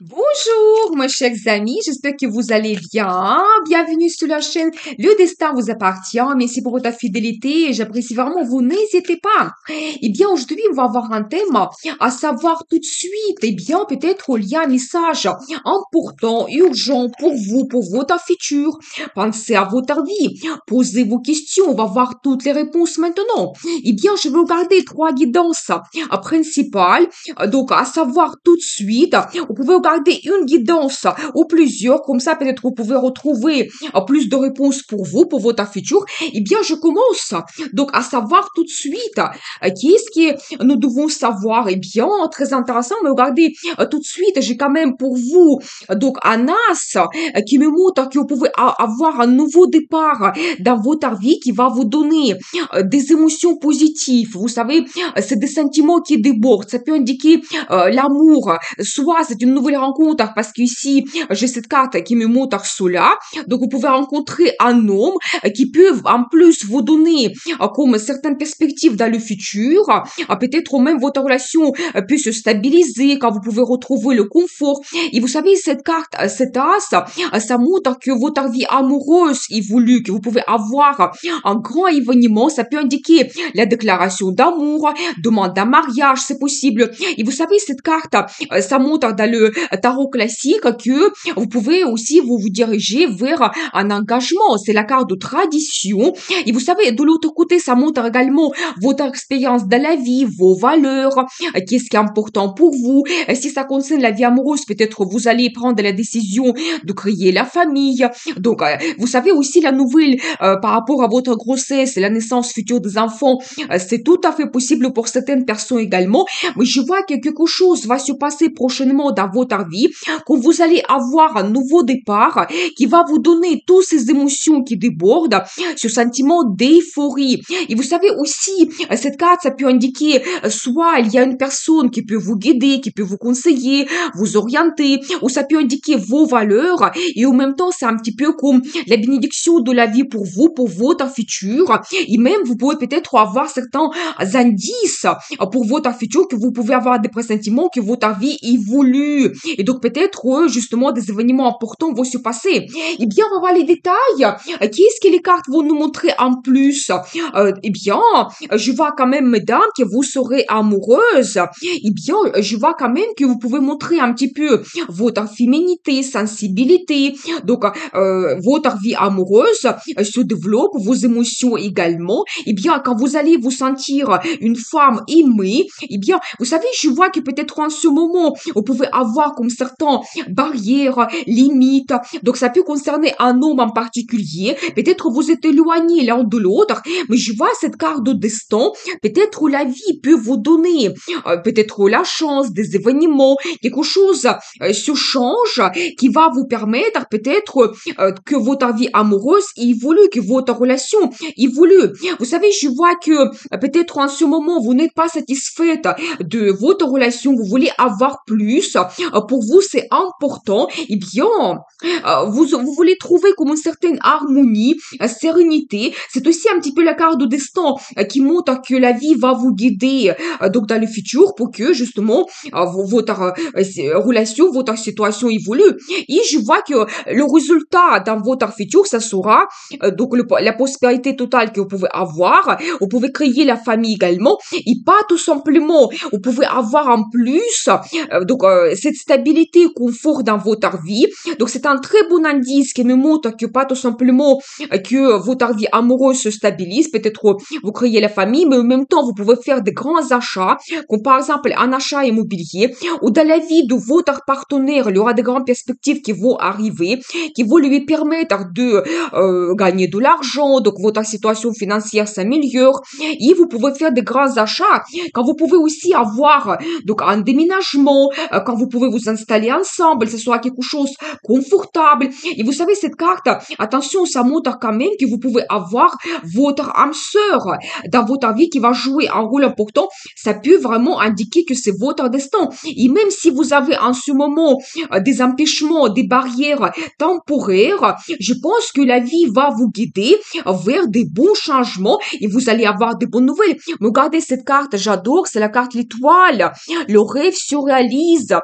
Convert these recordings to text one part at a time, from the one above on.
Bonjour, mes chers amis, j'espère que vous allez bien. Bienvenue sur la chaîne. Le destin vous appartient. Merci pour votre fidélité. J'apprécie vraiment vous. N'hésitez pas. Eh bien, aujourd'hui, on va avoir un thème à savoir tout de suite. Eh bien, peut-être il y a un message important, urgent pour vous, pour votre futur. Pensez à votre vie. Posez vos questions. On va voir toutes les réponses maintenant. Eh bien, je vais vous garder trois guidances principales. Donc, à savoir tout de suite, vous pouvez regarder une guidance ou plusieurs, comme ça peut-être vous pouvez retrouver plus de réponses pour vous, pour votre futur. Eh bien, je commence. Donc, à savoir tout de suite, qu'est-ce que nous devons savoir? Eh bien, très intéressant, mais regardez, tout de suite, j'ai quand même pour vous, donc, un as qui me montre que vous pouvez avoir un nouveau départ dans votre vie qui va vous donner des émotions positives. Vous savez, c'est des sentiments qui débordent. Ça peut indiquer l'amour, soit c'est une nouvelle rencontre parce qu'ici j'ai cette carte qui me montre cela. Donc vous pouvez rencontrer un homme qui peut en plus vous donner comme certaines perspectives dans le futur. Peut-être même votre relation peut se stabiliser quand vous pouvez retrouver le confort. Et vous savez, cette carte, cet as, ça montre que votre vie amoureuse évolue, que vous pouvez avoir un grand événement. Ça peut indiquer la déclaration d'amour, demande d'un mariage, c'est possible. Et vous savez, cette carte, ça montre dans le tarot classique que vous pouvez aussi vous diriger vers un engagement. C'est la carte de tradition. Et vous savez, de l'autre côté, ça montre également votre expérience dans la vie, vos valeurs, qu'est-ce qui est important pour vous. Si ça concerne la vie amoureuse, peut-être vous allez prendre la décision de créer la famille. Donc, vous savez aussi la nouvelle par rapport à votre grossesse et la naissance future des enfants, c'est tout à fait possible pour certaines personnes également. Mais je vois que quelque chose va se passer prochainement dans votre vie, que vous allez avoir un nouveau départ qui va vous donner toutes ces émotions qui débordent, ce sentiment d'euphorie. Et vous savez aussi, cette carte, ça peut indiquer soit il y a une personne qui peut vous guider, qui peut vous conseiller, vous orienter, ou ça peut indiquer vos valeurs, et en même temps, c'est un petit peu comme la bénédiction de la vie pour vous, pour votre futur, et même vous pouvez peut-être avoir certains indices pour votre futur, que vous pouvez avoir des pressentiments que votre vie évolue. Et donc peut-être justement des événements importants vont se passer. Eh bien, on va voir les détails. Qu'est-ce que les cartes vont nous montrer en plus? Eh bien, je vois quand même, mesdames, que vous serez amoureuse. Eh bien, je vois quand même que vous pouvez montrer un petit peu votre féminité, sensibilité. Donc, votre vie amoureuse se développe, vos émotions également. Eh bien, quand vous allez vous sentir une femme aimée, eh bien, vous savez, je vois que peut-être en ce moment, vous pouvez avoir comme certaines barrières, limites. Donc, ça peut concerner un homme en particulier. Peut-être vous êtes éloignés l'un de l'autre, mais je vois cette carte de destin. Peut-être la vie peut vous donner, peut-être la chance, des événements, quelque chose se change qui va vous permettre peut-être que votre vie amoureuse évolue, que votre relation évolue. Vous savez, je vois que peut-être en ce moment, vous n'êtes pas satisfaite de votre relation, vous voulez avoir plus. Pour vous, c'est important. Eh bien, vous voulez trouver comme une certaine harmonie, sérénité. C'est aussi un petit peu la carte de destin qui montre que la vie va vous guider donc dans le futur pour que justement votre relation, votre situation évolue. Et je vois que le résultat dans votre futur, ça sera donc la prospérité totale que vous pouvez avoir. Vous pouvez créer la famille également et pas tout simplement. Vous pouvez avoir en plus donc cette stabilité, confort dans votre vie. Donc c'est un très bon indice qui nous montre que pas tout simplement que votre vie amoureuse se stabilise. Peut-être vous créez la famille, mais en même temps vous pouvez faire des grands achats, comme par exemple un achat immobilier, ou dans la vie de votre partenaire, il y aura des grandes perspectives qui vont arriver, qui vont lui permettre de gagner de l'argent, donc votre situation financière s'améliore, et vous pouvez faire des grands achats, quand vous pouvez aussi avoir donc un déménagement, quand vous pouvez vous installer ensemble, ce sera quelque chose confortable. Et vous savez, cette carte, attention, ça montre quand même que vous pouvez avoir votre âme sœur dans votre vie qui va jouer un rôle important. Ça peut vraiment indiquer que c'est votre destin. Et même si vous avez en ce moment des empêchements, des barrières temporaires, je pense que la vie va vous guider vers des bons changements et vous allez avoir des bonnes nouvelles. Regardez cette carte, j'adore, c'est la carte l'étoile. Le rêve se réalise. Vous savez,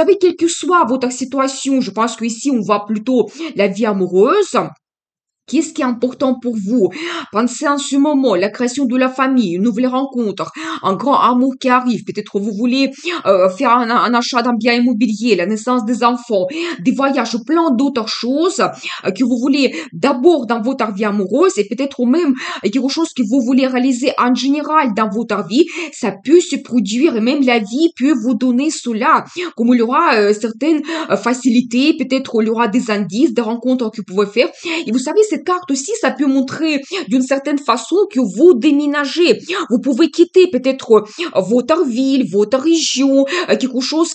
savez, quelle que soit votre situation, je pense qu'ici, on voit plutôt la vie amoureuse. Qu'est-ce qui est important pour vous? Pensez en ce moment, la création de la famille, une nouvelle rencontre, un grand amour qui arrive. Peut-être vous voulez faire un achat d'un bien immobilier, la naissance des enfants, des voyages, plein d'autres choses que vous voulez d'abord dans votre vie amoureuse et peut-être même quelque chose que vous voulez réaliser en général dans votre vie. Ça peut se produire et même la vie peut vous donner cela. Comme il y aura certaines facilités, peut-être il y aura des indices, des rencontres que vous pouvez faire. Et vous savez, cette carte aussi, ça peut montrer d'une certaine façon que vous déménagez. Vous pouvez quitter peut-être votre ville, votre région, quelque chose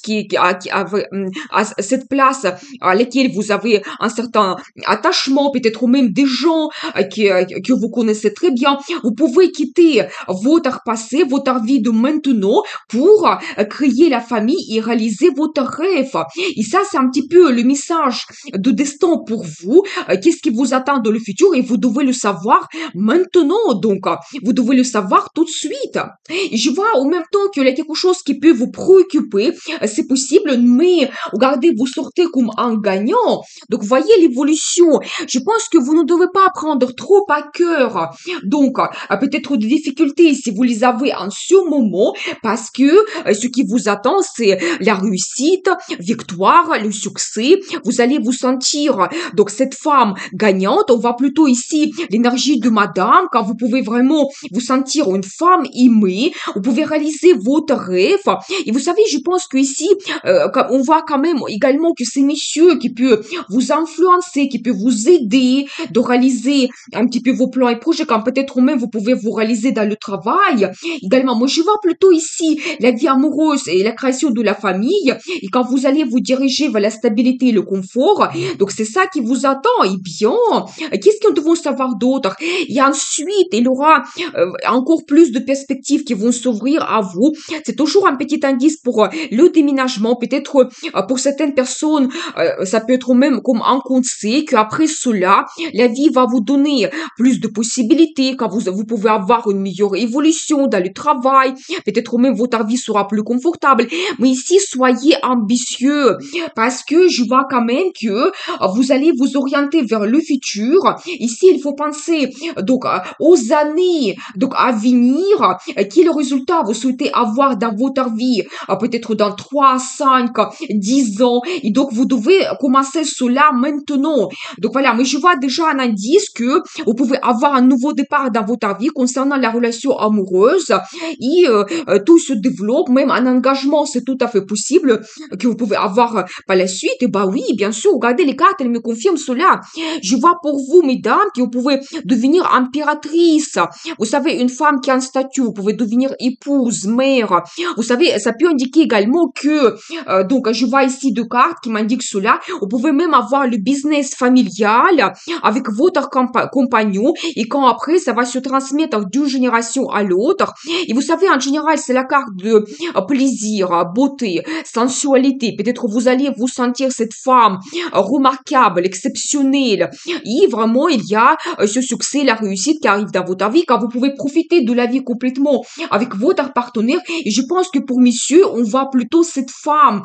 à cette place à laquelle vous avez un certain attachement, peut-être même des gens que vous connaissez très bien. Vous pouvez quitter votre passé, votre vie de maintenant pour créer la famille et réaliser votre rêve. Et ça, c'est un petit peu le message de destin pour vous. Qu'est-ce qui vous attend dans le futur et vous devez le savoir maintenant. Donc, vous devez le savoir tout de suite. Et je vois en même temps qu'il y a quelque chose qui peut vous préoccuper. C'est possible, mais regardez, vous sortez comme un gagnant. Donc, voyez l'évolution. Je pense que vous ne devez pas prendre trop à cœur. Donc, peut-être des difficultés si vous les avez en ce moment, parce que ce qui vous attend, c'est la réussite, victoire, le succès. Vous allez vous sentir, donc, cette femme gagnante. On voit plutôt ici l'énergie de madame, quand vous pouvez vraiment vous sentir une femme aimée. Vous pouvez réaliser votre rêve. Et vous savez, je pense que ici, on voit quand même également que c'est messieurs qui peut vous influencer, qui peut vous aider de réaliser un petit peu vos plans et projets, quand peut-être même vous pouvez vous réaliser dans le travail. Également, moi, je vois plutôt ici la vie amoureuse et la création de la famille. Et quand vous allez vous diriger vers la stabilité et le confort, donc c'est ça qui vous attend. Et bien, qu'est-ce que nous devons savoir d'autre? Et ensuite, il y aura encore plus de perspectives qui vont s'ouvrir à vous. C'est toujours un petit indice pour le déménagement. Peut-être pour certaines personnes, ça peut être même comme un conseil qu'après cela, la vie va vous donner plus de possibilités, quand vous pouvez avoir une meilleure évolution dans le travail. Peut-être même votre vie sera plus confortable. Mais ici, soyez ambitieux parce que je vois quand même que vous allez vous orienter vers le futur. Ici, il faut penser donc aux années donc à venir. Quel résultat vous souhaitez avoir dans votre vie, peut-être dans 3, 5, 10 ans. Et donc, vous devez commencer cela maintenant. Donc voilà, mais je vois déjà un indice que vous pouvez avoir un nouveau départ dans votre vie concernant la relation amoureuse et tout se développe, même un engagement, c'est tout à fait possible que vous pouvez avoir par la suite. Et bah oui, bien sûr, regardez les cartes, elles me confirment cela. Je vois pour vous, mesdames, que vous pouvez devenir impératrice. Vous savez, une femme qui a un statut, vous pouvez devenir épouse, mère. Vous savez, ça peut indiquer également que, donc, je vois ici deux cartes qui m'indiquent cela. Vous pouvez même avoir le business familial avec votre compagnon et quand après, ça va se transmettre d'une génération à l'autre. Et vous savez, en général, c'est la carte de plaisir, beauté, sensualité. Peut-être vous allez vous sentir cette femme remarquable, exceptionnelle. Et vraiment, il y a ce succès, la réussite qui arrive dans votre vie, quand vous pouvez profiter de la vie complètement avec votre partenaire. Et je pense que pour messieurs, on voit plutôt cette femme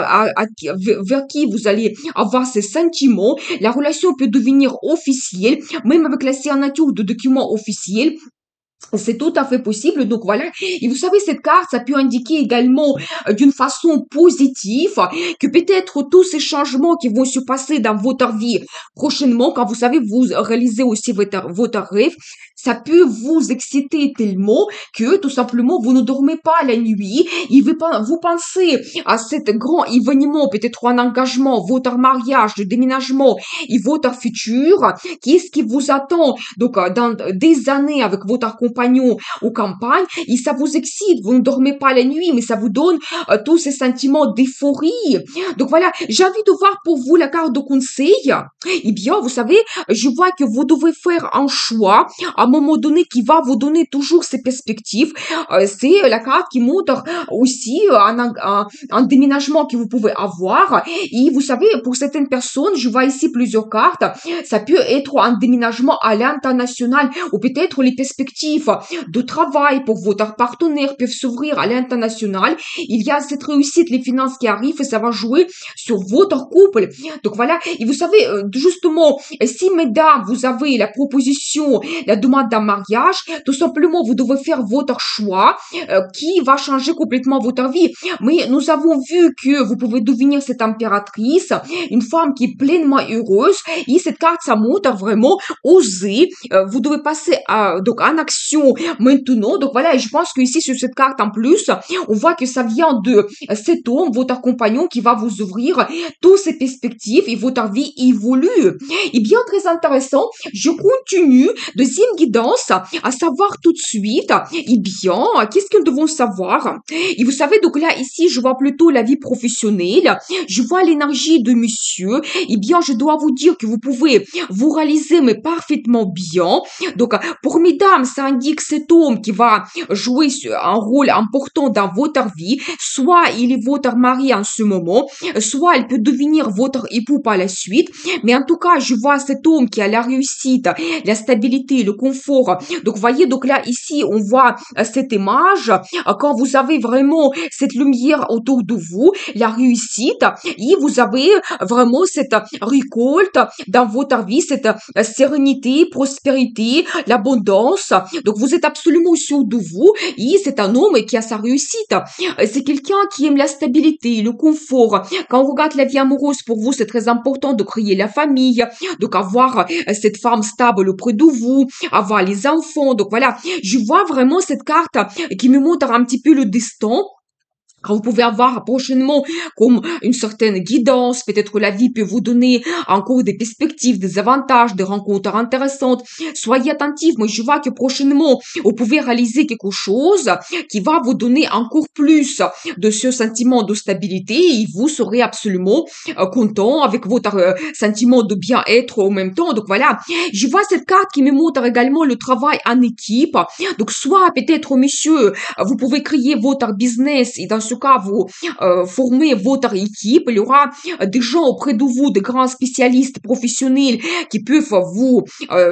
vers qui vous allez avoir ces sentiments. La relation peut devenir officielle, même avec la signature de documents officiels. C'est tout à fait possible. Donc voilà. Et vous savez, cette carte, ça peut indiquer également d'une façon positive que peut-être tous ces changements qui vont se passer dans votre vie prochainement, quand vous savez, vous réalisez aussi votre rêve, ça peut vous exciter tellement que tout simplement vous ne dormez pas la nuit et vous pensez à cet grand événement, peut-être un engagement, votre mariage, le déménagement et votre futur. Qu'est-ce qui vous attend? Donc, dans des années avec votre compagnon aux campagnes, et ça vous excite, vous ne dormez pas la nuit, mais ça vous donne tous ces sentiments d'euphorie. Donc voilà, j'ai envie de voir pour vous la carte de conseil. Eh bien, vous savez, je vois que vous devez faire un choix à un moment donné qui va vous donner toujours ces perspectives. C'est la carte qui montre aussi un déménagement que vous pouvez avoir. Et vous savez, pour certaines personnes, je vois ici plusieurs cartes, ça peut être un déménagement à l'international ou peut-être les perspectives perspectives de travail pour votre partenaire peuvent s'ouvrir à l'international. Il y a cette réussite, les finances qui arrivent, et ça va jouer sur votre couple. Donc voilà, et vous savez, justement, si mesdames, vous avez la proposition, la demande d'un mariage, tout simplement, vous devez faire votre choix qui va changer complètement votre vie. Mais nous avons vu que vous pouvez devenir cette impératrice, une femme qui est pleinement heureuse, et cette carte, ça montre vraiment oser. Vous devez passer donc en action maintenant. Donc voilà, et je pense que ici sur cette carte en plus, on voit que ça vient de cet homme, votre compagnon, qui va vous ouvrir toutes ces perspectives et votre vie évolue. Et bien très intéressant, je continue. Deuxième guidance, à savoir tout de suite, eh bien, qu'est-ce que nous devons savoir? Et vous savez, donc là, ici, je vois plutôt la vie professionnelle, je vois l'énergie de monsieur. Eh bien, je dois vous dire que vous pouvez vous réaliser, mais parfaitement bien. Donc, pour mesdames, ça indique cet homme qui va jouer un rôle important dans votre vie. Soit il est votre mari en ce moment, soit il peut devenir votre époux par la suite. Mais en tout cas, je vois cet homme qui a la réussite, la stabilité, le confort. Donc, voyez, donc là, ici, on voit cette image, quand vous avez vraiment cette lumière autour de vous, la réussite, et vous avez vraiment cette récolte dans votre vie, cette sérénité, prospérité, l'abondance. Donc, vous êtes absolument sûr de vous, et c'est un homme qui a sa réussite. C'est quelqu'un qui aime la stabilité, le confort. Quand on regarde la vie amoureuse, pour vous, c'est très important de créer la famille, donc avoir cette femme stable auprès de vous, avoir les enfants. Donc voilà, je vois vraiment cette carte qui me montre un petit peu le destin. Vous pouvez avoir prochainement comme une certaine guidance, peut-être que la vie peut vous donner encore des perspectives, des avantages, des rencontres intéressantes. Soyez attentifs, moi je vois que prochainement, vous pouvez réaliser quelque chose qui va vous donner encore plus de ce sentiment de stabilité et vous serez absolument content avec votre sentiment de bien-être en même temps. Donc voilà, je vois cette carte qui me montre également le travail en équipe. Donc soit peut-être, messieurs, vous pouvez créer votre business et dans ce cas, vous formez votre équipe. Il y aura des gens auprès de vous, des grands spécialistes professionnels qui peuvent vous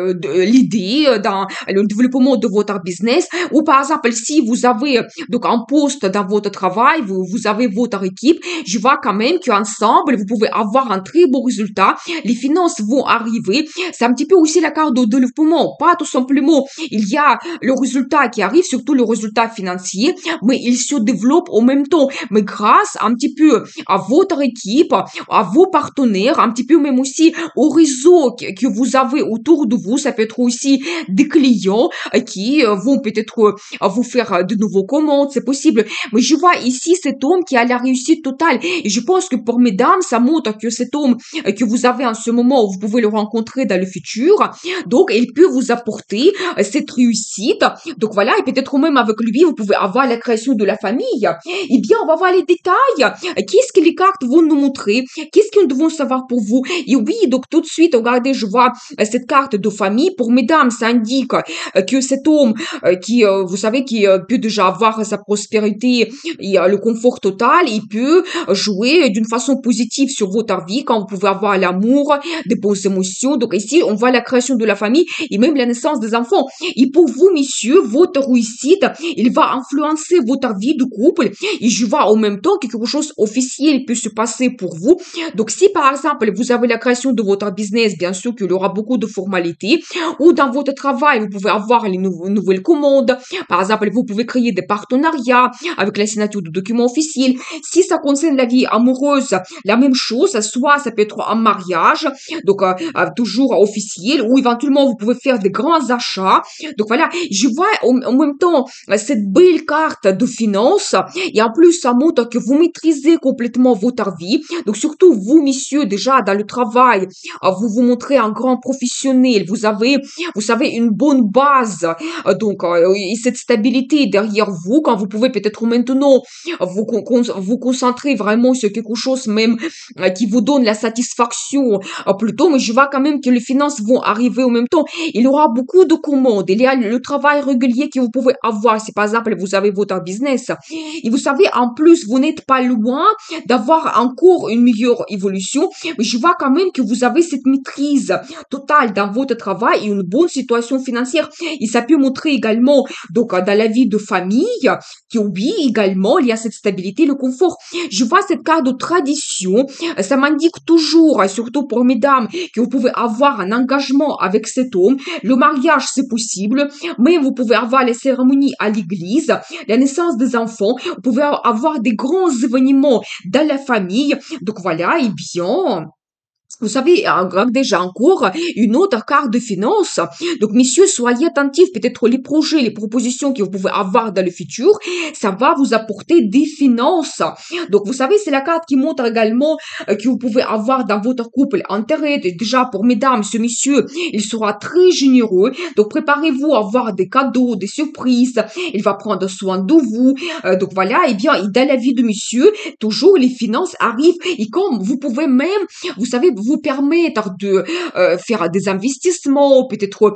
l'aider dans le développement de votre business. Ou par exemple, si vous avez donc un poste dans votre travail, vous avez votre équipe, je vois quand même qu'ensemble, vous pouvez avoir un très beau résultat. Les finances vont arriver. C'est un petit peu aussi la carte de développement. Pas tout simplement, il y a le résultat qui arrive, surtout le résultat financier, mais il se développe au même temps, mais grâce un petit peu à votre équipe, à vos partenaires, un petit peu même aussi au réseau que vous avez autour de vous. Ça peut être aussi des clients qui vont peut-être vous faire de nouveaux commandes, c'est possible. Mais je vois ici cet homme qui a la réussite totale. Et je pense que pour mesdames, ça montre que cet homme que vous avez en ce moment, vous pouvez le rencontrer dans le futur. Donc, il peut vous apporter cette réussite. Donc voilà, et peut-être même avec lui, vous pouvez avoir la création de la famille. Eh bien, on va voir les détails. Qu'est-ce que les cartes vont nous montrer? Qu'est-ce que nous devons savoir pour vous? Et oui, donc tout de suite, regardez, je vois cette carte de famille. Pour mesdames, ça indique que cet homme qui, vous savez, qui peut déjà avoir sa prospérité et le confort total, il peut jouer d'une façon positive sur votre vie quand vous pouvez avoir l'amour, des bonnes émotions. Donc ici, on voit la création de la famille et même la naissance des enfants. Et pour vous, messieurs, votre réussite, il va influencer votre vie de couple. Et je vois en même temps que quelque chose officiel peut se passer pour vous. Donc, si par exemple, vous avez la création de votre business, bien sûr qu'il y aura beaucoup de formalités. Ou dans votre travail, vous pouvez avoir les nouvelles commandes. Par exemple, vous pouvez créer des partenariats avec la signature de documents officiels. Si ça concerne la vie amoureuse, la même chose. Soit ça peut être un mariage, donc toujours officiel, ou éventuellement vous pouvez faire des grands achats. Donc voilà, je vois en même temps cette belle carte de finances et en plus ça montre que vous maîtrisez complètement votre vie. Donc surtout vous, messieurs, déjà dans le travail, vous vous montrez un grand professionnel, vous savez une bonne base, donc et cette stabilité derrière vous quand vous pouvez peut-être maintenant vous concentrer vraiment sur quelque chose même qui vous donne la satisfaction plutôt. Mais je vois quand même que les finances vont arriver en même temps. Il y aura beaucoup de commandes. Il y a le travail régulier que vous pouvez avoir. Si par exemple vous avez votre business. Et vous savez, en plus, vous n'êtes pas loin d'avoir encore une meilleure évolution. Mais je vois quand même que vous avez cette maîtrise totale dans votre travail et une bonne situation financière. Et ça peut montrer également, donc, dans la vie de famille, que oui, également, il y a cette stabilité, le confort. Je vois cette carte de tradition. Ça m'indique toujours, surtout pour mesdames, que vous pouvez avoir un engagement avec cet homme. Le mariage, c'est possible, mais vous pouvez avoir les cérémonies à l'église, la naissance des enfants, vous pouvez avoir des grands événements dans la famille. Donc voilà, et bien, vous savez, déjà en cours, une autre carte de finance. Donc, messieurs, soyez attentifs. Peut-être les projets, les propositions que vous pouvez avoir dans le futur, ça va vous apporter des finances. Donc, vous savez, c'est la carte qui montre également que vous pouvez avoir dans votre couple intérêt. Déjà, pour mesdames, ce monsieur, il sera très généreux. Donc, préparez-vous à avoir des cadeaux, des surprises. Il va prendre soin de vous. Donc, voilà. Eh bien, dans la vie de monsieur, toujours les finances arrivent. Et comme vous pouvez même, vous savez, vous permettre de faire des investissements, peut-être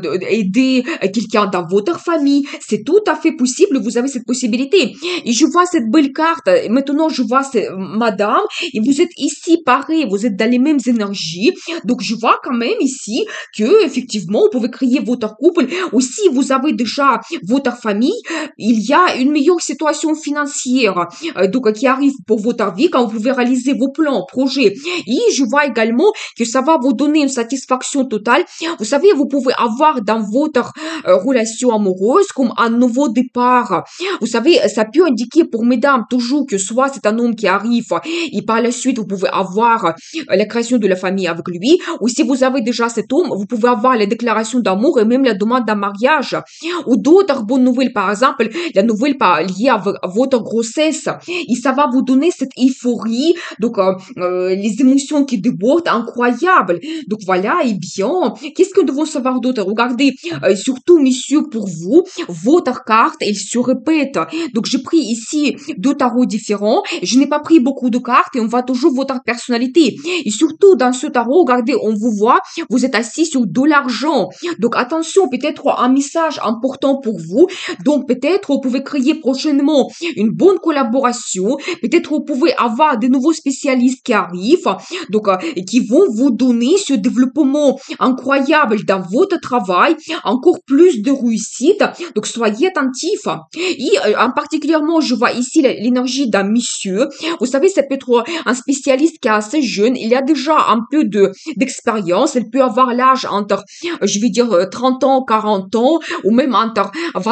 aider quelqu'un dans votre famille. C'est tout à fait possible, vous avez cette possibilité. Et je vois cette belle carte. Maintenant, je vois madame, et vous êtes ici pareil, vous êtes dans les mêmes énergies. Donc, je vois quand même ici que, effectivement, vous pouvez créer votre couple. Ou si vous avez déjà votre famille, il y a une meilleure situation financière donc qui arrive pour votre vie quand vous pouvez réaliser vos plans, projets. Et je vois également que ça va vous donner une satisfaction totale. Vous savez, vous pouvez avoir dans votre relation amoureuse comme un nouveau départ. Vous savez, ça peut indiquer pour mesdames toujours que soit c'est un homme qui arrive et par la suite vous pouvez avoir la création de la famille avec lui, ou si vous avez déjà cet homme, vous pouvez avoir la déclaration d'amour et même la demande d'un mariage. Ou d'autres bonnes nouvelles, par exemple, la nouvelle liée à votre grossesse. Et ça va vous donner cette euphorie, donc les émotions qui débordent, incroyables. Donc voilà, et bien, qu'est-ce que nous devons savoir d'autre? Regardez, surtout, messieurs, pour vous, votre carte, elle se répète. Donc j'ai pris ici deux tarots différents. Je n'ai pas pris beaucoup de cartes et on voit toujours votre personnalité. Et surtout, dans ce tarot, regardez, on vous voit, vous êtes assis sur de l'argent. Donc attention, peut-être un message important pour vous. Donc peut-être vous pouvez créer prochainement une bonne collaboration. Peut-être vous pouvez avoir de nouveaux spécialistes qui arrivent, donc qui vont vous donner ce développement incroyable dans votre travail, encore plus de réussite. Donc soyez attentifs. Et en particulièrement, je vois ici l'énergie d'un monsieur. Vous savez, ça peut être un spécialiste qui est assez jeune. Il a déjà un peu d'expérience. Il peut avoir l'âge entre, je vais dire, 30 ans, 40 ans, ou même entre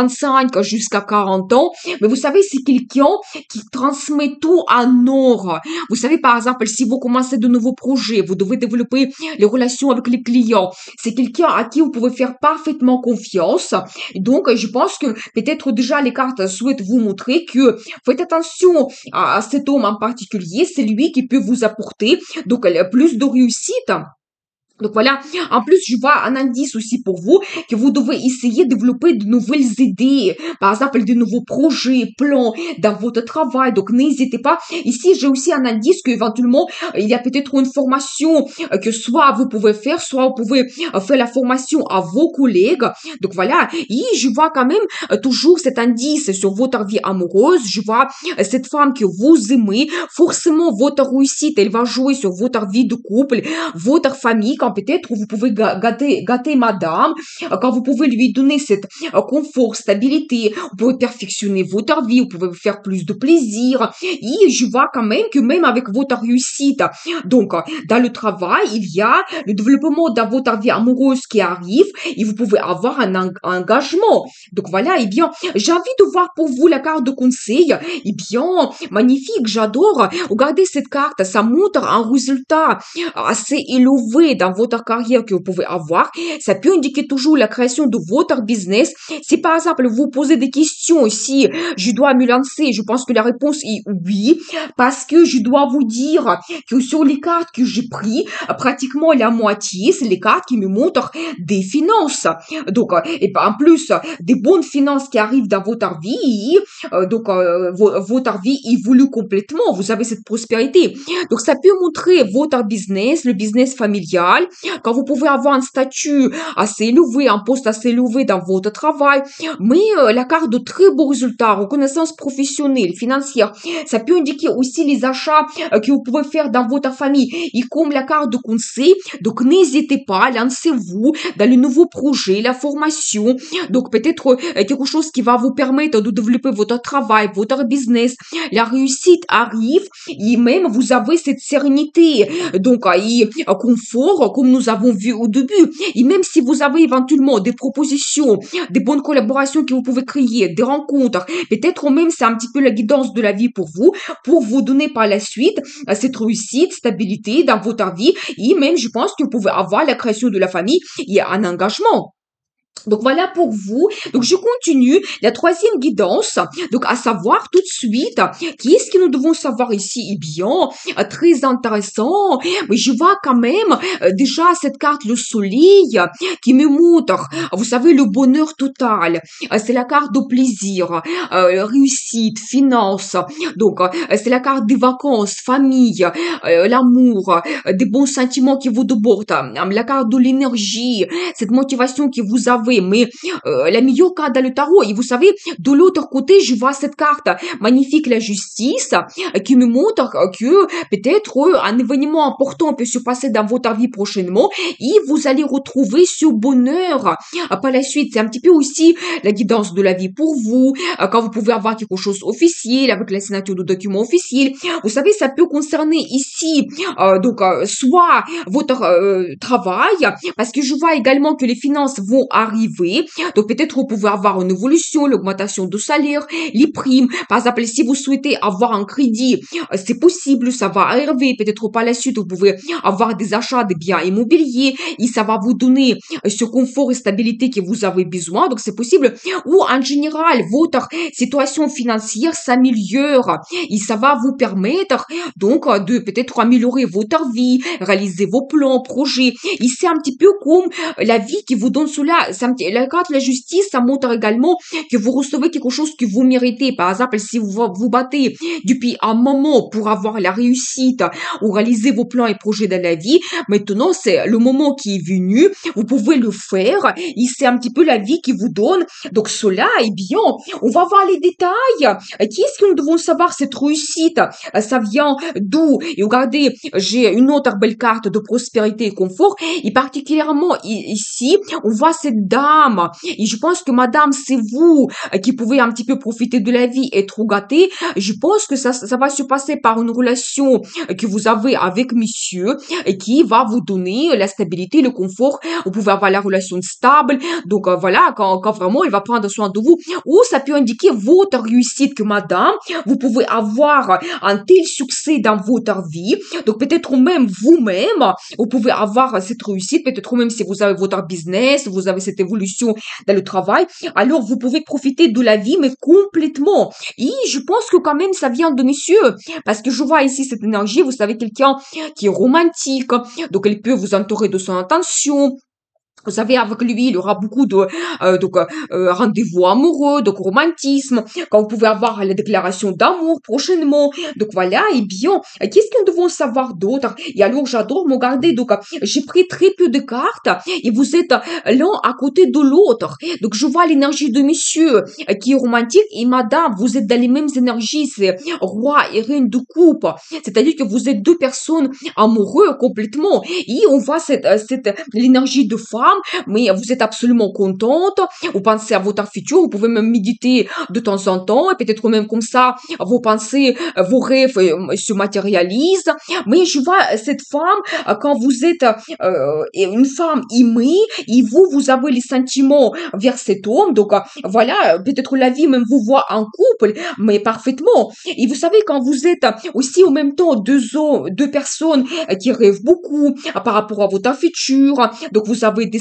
25 jusqu'à 40 ans. Mais vous savez, c'est quelqu'un qui transmet tout en or. Vous savez, par exemple, si vous commencez de nouveaux projets, vous devez développer les relations avec les clients. C'est quelqu'un à qui vous pouvez faire parfaitement confiance. Donc, je pense que peut-être déjà les cartes souhaitent vous montrer que faites attention à cet homme en particulier. C'est lui qui peut vous apporter donc plus de réussite. Donc voilà, en plus je vois un indice aussi pour vous que vous devez essayer de développer de nouvelles idées, par exemple de nouveaux projets, plans dans votre travail. Donc n'hésitez pas. Ici j'ai aussi un indice que éventuellement il y a peut-être une formation que soit vous pouvez faire, soit vous pouvez faire la formation à vos collègues. Donc voilà, et je vois quand même toujours cet indice sur votre vie amoureuse. Je vois cette femme que vous aimez. Forcément votre réussite elle va jouer sur votre vie de couple, votre famille. Quand peut-être vous pouvez gâter madame, quand vous pouvez lui donner cette confort, stabilité, vous pouvez perfectionner votre vie, vous pouvez faire plus de plaisir. Et je vois quand même que même avec votre réussite, donc dans le travail, il y a le développement dans votre vie amoureuse qui arrive et vous pouvez avoir un engagement. Donc voilà, et bien, j'ai envie de voir pour vous la carte de conseil. Et bien, magnifique, j'adore. Regardez cette carte, ça montre un résultat assez élevé dans votre carrière que vous pouvez avoir. Ça peut indiquer toujours la création de votre business. Si par exemple vous posez des questions, si je dois me lancer, je pense que la réponse est oui, parce que je dois vous dire que sur les cartes que j'ai pris, pratiquement la moitié, c'est les cartes qui me montrent des finances. Donc, et en plus, des bonnes finances qui arrivent dans votre vie, donc votre vie évolue complètement. Vous avez cette prospérité. Donc, ça peut montrer votre business, le business familial, travail, quand vous pouvez avoir un statut assez élevé, un poste assez élevé dans votre travail, mais la carte de très beaux résultats, reconnaissance professionnelle, financière, ça peut indiquer aussi les achats que vous pouvez faire dans votre famille, et comme la carte de conseil, donc n'hésitez pas, lancez-vous dans le nouveau projet, la formation, donc peut-être quelque chose qui va vous permettre de développer votre travail, votre business, la réussite arrive, et même vous avez cette sérénité, donc et confort, comme nous avons vu au début, et même si vous avez éventuellement des propositions, des bonnes collaborations que vous pouvez créer, des rencontres, peut-être même c'est un petit peu la guidance de la vie pour vous donner par la suite cette réussite, stabilité dans votre vie, et même je pense que vous pouvez avoir la création de la famille et un engagement. Donc voilà pour vous. Donc je continue la troisième guidance. Donc à savoir tout de suite, qu'est-ce que nous devons savoir ici? Eh bien, très intéressant. Mais je vois quand même déjà cette carte le soleil qui me montre, vous savez, le bonheur total. C'est la carte de plaisir, réussite, finance. Donc c'est la carte des vacances, famille, l'amour, des bons sentiments qui vous débordent. La carte de l'énergie, cette motivation que vous avez, mais la meilleure carte dans le tarot. Et vous savez, de l'autre côté, je vois cette carte magnifique, la justice, qui me montre que peut-être un événement important peut se passer dans votre vie prochainement et vous allez retrouver ce bonheur par la suite. C'est un petit peu aussi la guidance de la vie pour vous, quand vous pouvez avoir quelque chose officiel avec la signature de documents officiels. Vous savez, ça peut concerner ici, soit votre travail, parce que je vois également que les finances vont arriver. Donc peut-être vous pouvez avoir une évolution, l'augmentation de salaire, les primes. Par exemple, si vous souhaitez avoir un crédit, c'est possible, ça va arriver. Peut-être par la suite, vous pouvez avoir des achats de biens immobiliers et ça va vous donner ce confort et stabilité que vous avez besoin. Donc c'est possible. Ou en général, votre situation financière s'améliore et ça va vous permettre donc de peut-être améliorer votre vie, réaliser vos plans, projets. Et c'est un petit peu comme la vie qui vous donne cela. La carte de la justice, ça montre également que vous recevez quelque chose que vous méritez. Par exemple, si vous vous battez depuis un moment pour avoir la réussite ou réaliser vos plans et projets dans la vie, maintenant c'est le moment qui est venu, vous pouvez le faire et c'est un petit peu la vie qui vous donne. Donc cela, eh bien, on va voir les détails. Qu'est-ce que nous devons savoir cette réussite? Ça vient d'où? Et regardez, j'ai une autre belle carte de prospérité et confort et particulièrement ici, on voit cette dame et je pense que madame, c'est vous qui pouvez un petit peu profiter de la vie, être gâté. Je pense que ça va se passer par une relation que vous avez avec monsieur et qui va vous donner la stabilité, le confort. Vous pouvez avoir la relation stable. Donc voilà, quand vraiment il va prendre soin de vous. Ou ça peut indiquer votre réussite que madame, vous pouvez avoir un tel succès dans votre vie. Donc peut-être même vous-même, vous pouvez avoir cette réussite. Peut-être même si vous avez votre business, vous avez cette évolution dans le travail. Alors vous pouvez profiter de la vie, mais complètement. Et je pense que quand même ça vient de monsieur. Parce que je vois ici cette énergie, vous savez, quelqu'un qui est romantique. Donc elle peut vous entourer de son attention. Vous savez, avec lui, il y aura beaucoup de rendez-vous amoureux, donc romantisme, quand vous pouvez avoir la déclaration d'amour prochainement. Donc voilà, et bien, qu'est-ce que nous devons savoir d'autre? Et alors, j'adore me garder. Donc, j'ai pris très peu de cartes et vous êtes l'un à côté de l'autre. Donc, je vois l'énergie de monsieur qui est romantique et madame, vous êtes dans les mêmes énergies, c'est roi et reine de coupe. C'est-à-dire que vous êtes deux personnes amoureuses complètement. Et on voit l'énergie de femme, mais vous êtes absolument contente, vous pensez à votre futur, vous pouvez même méditer de temps en temps, et peut-être même comme ça, vos pensées, vos rêves se matérialisent. Mais je vois cette femme, quand vous êtes une femme aimée, et vous avez les sentiments vers cet homme, donc voilà, peut-être la vie même vous voit en couple, mais parfaitement. Et vous savez, quand vous êtes aussi en même temps deux personnes qui rêvent beaucoup par rapport à votre futur, donc vous avez des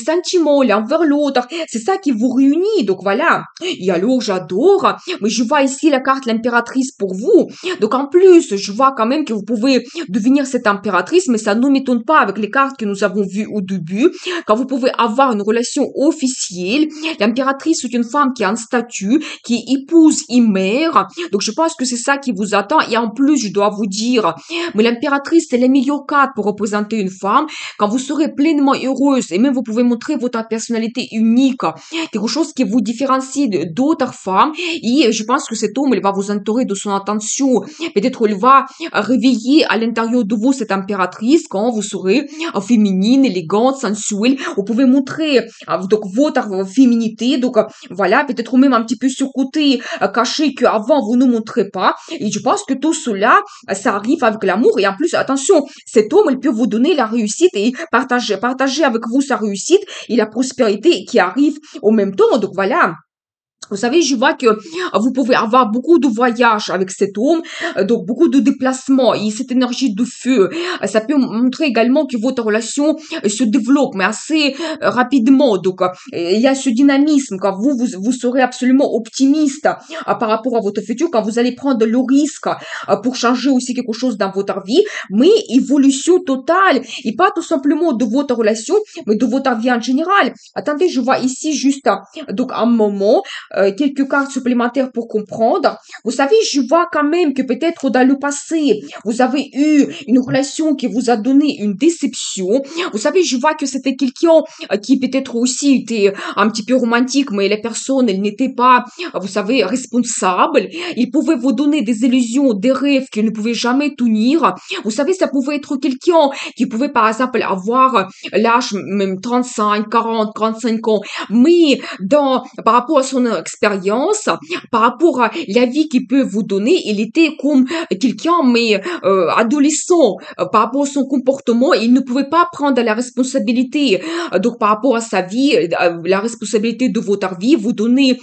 sentiments l'un vers l'autre. C'est ça qui vous réunit. Donc voilà. Et alors, j'adore. Mais je vois ici la carte l'impératrice pour vous. Donc en plus, je vois quand même que vous pouvez devenir cette impératrice, mais ça ne m'étonne pas avec les cartes que nous avons vues au début, quand vous pouvez avoir une relation officielle. L'impératrice, c'est une femme qui a un statut, qui est épouse et mère. Donc je pense que c'est ça qui vous attend. Et en plus, je dois vous dire, mais l'impératrice, c'est les meilleures cartes pour représenter une femme. Quand vous serez pleinement heureuse, et même vous pouvez montrer votre personnalité unique, quelque chose qui vous différencie d'autres femmes. Et je pense que cet homme, il va vous entourer de son attention. Peut-être il va réveiller à l'intérieur de vous cette impératrice quand vous serez féminine, élégante, sensuelle. Vous pouvez montrer donc votre féminité. Donc voilà, peut-être même un petit peu sur côté caché qu'avant vous ne montrez pas. Et je pense que tout cela, ça arrive avec l'amour. Et en plus, attention, cet homme, il peut vous donner la réussite et partager avec vous sa réussite et la prospérité qui arrive au même temps. Donc voilà. Vous savez, je vois que vous pouvez avoir beaucoup de voyages avec cet homme, donc beaucoup de déplacements et cette énergie de feu. Ça peut montrer également que votre relation se développe, mais assez rapidement. Donc, il y a ce dynamisme quand vous serez absolument optimiste par rapport à votre futur, quand vous allez prendre le risque pour changer aussi quelque chose dans votre vie, mais évolution totale et pas tout simplement de votre relation, mais de votre vie en général. Attendez, je vois ici juste donc un moment quelques cartes supplémentaires pour comprendre. Vous savez, je vois quand même que peut-être dans le passé, vous avez eu une relation qui vous a donné une déception. Vous savez, je vois que c'était quelqu'un qui peut-être aussi était un petit peu romantique, mais les personnes, elles n'étaient pas, vous savez, responsables. Il pouvait vous donner des illusions, des rêves qu'il ne pouvait jamais tenir. Vous savez, ça pouvait être quelqu'un qui pouvait, par exemple, avoir l'âge même 35, 40, 45 ans, mais par rapport à son expérience, par rapport à la vie qu'il peut vous donner, il était comme quelqu'un, mais adolescent, par rapport à son comportement, il ne pouvait pas prendre la responsabilité. Donc, par rapport à sa vie, la responsabilité de votre vie, vous donner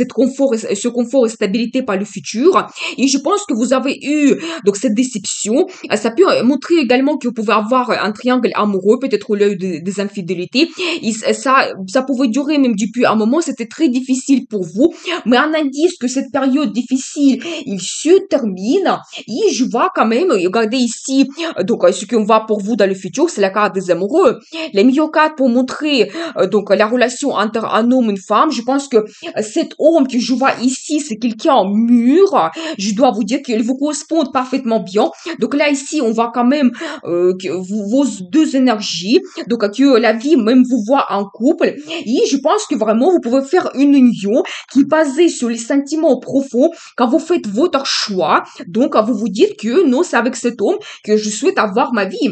ce confort et stabilité par le futur. Et je pense que vous avez eu donc cette déception. Ça peut montrer également que vous pouvez avoir un triangle amoureux, peut-être au lieu des infidélités. Et ça pouvait durer même depuis un moment. C'était très difficile pour vous, mais un indice que cette période difficile, il se termine. Et je vois quand même, regardez ici, donc ce qu'on voit pour vous dans le futur, c'est la carte des amoureux. Les meilleures cartes pour montrer donc la relation entre un homme et une femme. Je pense que cet homme que je vois ici, c'est quelqu'un mûr. Je dois vous dire qu'il vous correspond parfaitement bien. Donc là ici, on voit quand même que vos deux énergies, donc que la vie même vous voit en couple. Et je pense que vraiment vous pouvez faire une union qui est basée sur les sentiments profonds quand vous faites votre choix. Donc vous vous dites que non, c'est avec cet homme que je souhaite avoir ma vie.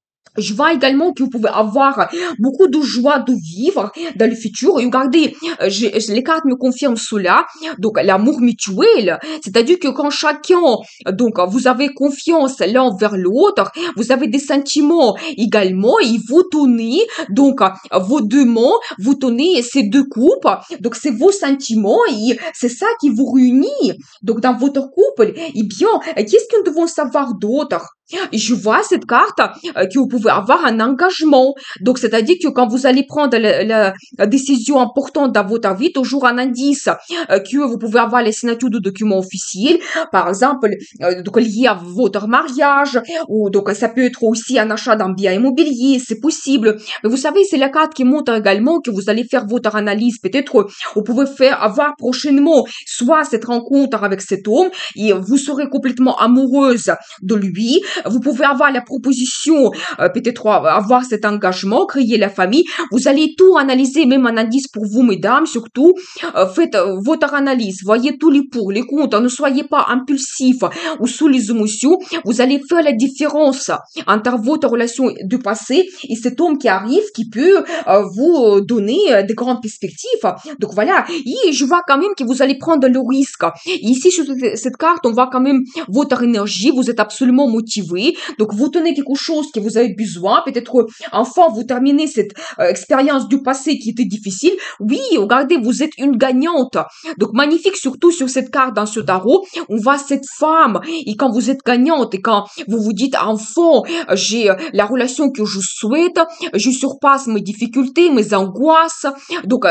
Je vois également que vous pouvez avoir beaucoup de joie de vivre dans le futur. Et regardez, les cartes me confirment cela. Donc, l'amour mutuel, c'est-à-dire que quand chacun, donc, vous avez confiance l'un vers l'autre, vous avez des sentiments également et vous tenez, donc, vos deux mains, vous tenez ces deux coupes. Donc, c'est vos sentiments et c'est ça qui vous réunit. Donc, dans votre couple, eh bien, qu'est-ce que nous devons savoir d'autre? Je vois cette carte que vous pouvez avoir un engagement. Donc, c'est-à-dire que quand vous allez prendre la décision importante dans votre vie, toujours un indice que vous pouvez avoir les signatures de documents officiels, par exemple, donc lié à votre mariage, ou donc ça peut être aussi un achat d'un bien immobilier, c'est possible. Mais vous savez, c'est la carte qui montre également que vous allez faire votre analyse. Peut-être vous pouvez avoir prochainement soit cette rencontre avec cet homme et vous serez complètement amoureuse de lui. Vous pouvez avoir la proposition, peut-être avoir cet engagement, créer la famille. Vous allez tout analyser, même un indice pour vous, mesdames, surtout. Faites votre analyse, voyez tous les pour, les contre. Ne soyez pas impulsif ou sous les émotions. Vous allez faire la différence entre votre relation du passé et cet homme qui arrive, qui peut vous donner des grandes perspectives. Donc voilà, et je vois quand même que vous allez prendre le risque. Et ici, sur cette carte, on voit quand même votre énergie. Vous êtes absolument motivé. motivé, donc vous tenez quelque chose que vous avez besoin, peut-être enfin vous terminez cette expérience du passé qui était difficile. Oui, regardez, vous êtes une gagnante. Donc magnifique, surtout sur cette carte dans ce tarot, on voit cette femme, et quand vous êtes gagnante, et quand vous vous dites, enfin, j'ai la relation que je souhaite, je surpasse mes difficultés, mes angoisses, donc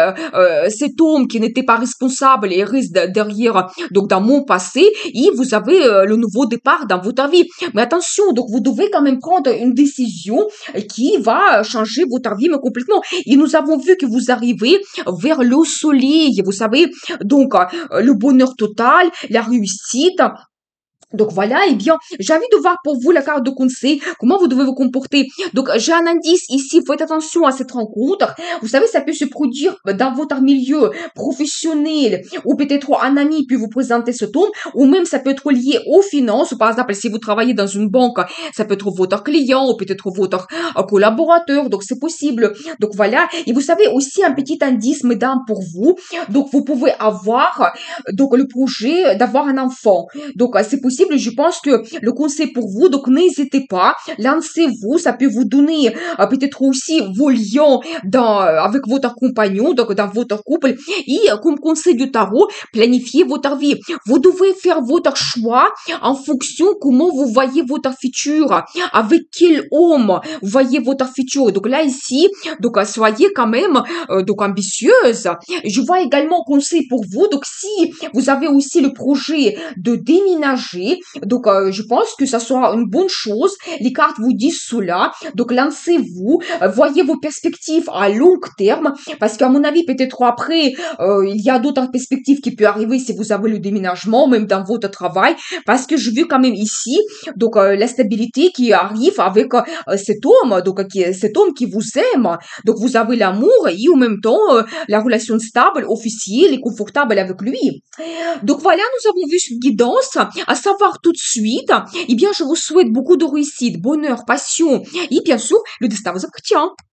cet homme qui n'était pas responsable et reste derrière, donc dans mon passé, et vous avez le nouveau départ dans votre vie. Mais attention, donc vous devez quand même prendre une décision qui va changer votre vie mais complètement. Et nous avons vu que vous arrivez vers le soleil, vous savez, donc le bonheur total, la réussite. Donc voilà, eh bien, j'ai envie de voir pour vous la carte de conseil, comment vous devez vous comporter. Donc j'ai un indice ici, faites attention à cette rencontre. Vous savez, ça peut se produire dans votre milieu professionnel, ou peut-être un ami peut vous présenter ce homme, ou même ça peut être lié aux finances. Par exemple, si vous travaillez dans une banque, ça peut être votre client, ou peut-être votre collaborateur, donc c'est possible. Donc voilà, et vous savez aussi un petit indice, mesdames, pour vous. Donc vous pouvez avoir donc le projet d'avoir un enfant. Donc, c'est possible, je pense que le conseil pour vous, donc n'hésitez pas, lancez-vous, ça peut vous donner peut-être aussi vos liens avec votre compagnon, donc dans votre couple, et comme conseil du tarot, planifiez votre vie. Vous devez faire votre choix en fonction comment vous voyez votre futur, avec quel homme vous voyez votre futur. Donc là, ici, donc soyez quand même donc ambitieuse. Je vois également conseil pour vous, donc si vous avez aussi le projet de déménager. Donc, je pense que ça sera une bonne chose. Les cartes vous disent cela. Donc, lancez-vous. Voyez vos perspectives à long terme. Parce qu'à mon avis, peut-être après, il y a d'autres perspectives qui peuvent arriver si vous avez le déménagement, même dans votre travail. Parce que je veux quand même ici, donc, la stabilité qui arrive avec cet homme. Donc, cet homme qui vous aime. Donc, vous avez l'amour et en même temps, la relation stable, officielle et confortable avec lui. Donc voilà, nous avons vu cette guidance, à savoir tout de suite, eh bien, je vous souhaite beaucoup de réussite, bonheur, passion, et bien sûr, le destin vous appartient.